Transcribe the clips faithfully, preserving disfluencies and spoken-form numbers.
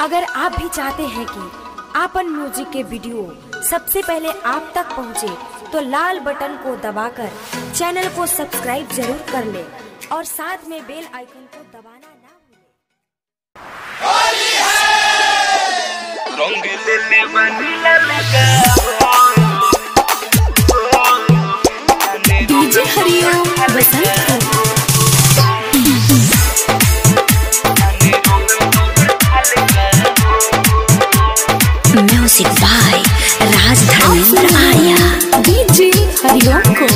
अगर आप भी चाहते हैं कि आपन म्यूजिक के वीडियो सबसे पहले आप तक पहुंचे, तो लाल बटन को दबाकर चैनल को सब्सक्राइब जरूर कर ले और साथ में बेल आइकन को दबाना ना भूलें। DJ Hariom Basant music by Raj Dharmendra Arya. DJ Hariom को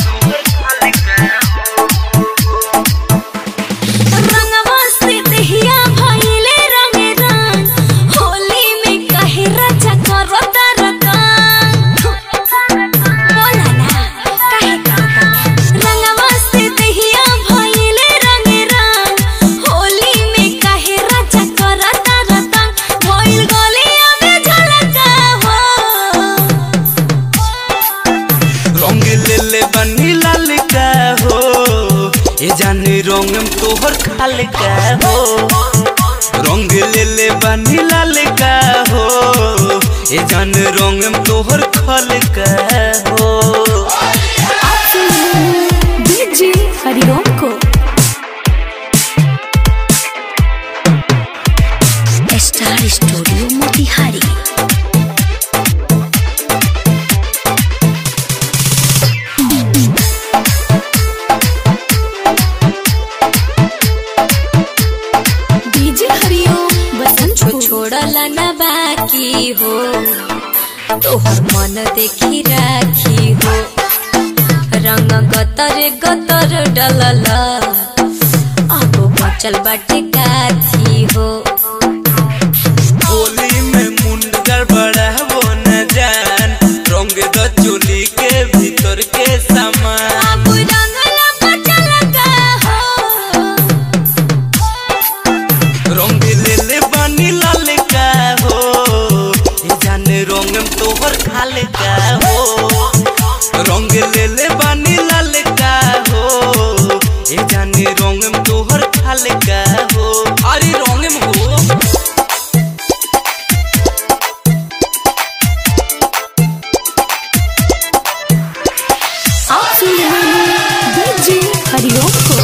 जाने रंग तोहर खाल का हो, रंग ले ले बनी लाल का हो, ये जाने रंग तोहर खाल का हो। डीजे हरिओम को स्टार स्टूडियो मोतिहारी। छोड़ला ना बाकी हो, तोहर मन देखी राखी हो, रंग गतर गतर डलला अब बचल बाटे काथी हो। होली में मुंड गड़बड़ा वो न जान, रंग द चोली के भीतर के सामान। रंग ले ले बनी लाल का हो, ये जाने रंग तोहर खाल का हो, रंग ले ले बनी लाल का हो, ये जाने रंग तोहर खाल का हो। अरे रंग में हो आप सुन रहे हैं डीजे हरिओम को।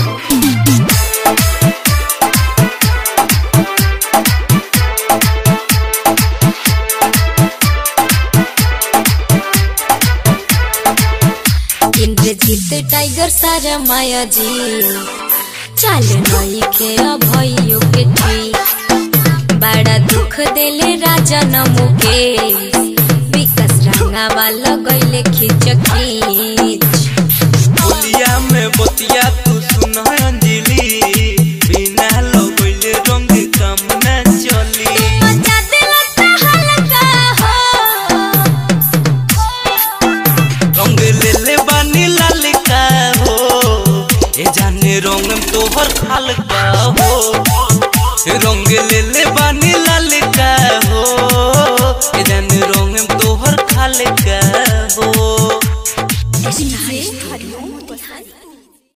इंद्रजीत टाइगर सारा माया जी चल नई के अभयो के ठीक, बड़ा दुख देले राजा नमो के विकास रंगा वाला गईले खींच खींच। बोलिया में बतिया तू सुन अंजलि, बिना लगइले रंग कम न चली। रंग ले ले बनी लाल का हो, ये जाने रंग तोहर खाल का हो, रंग ले ले बनी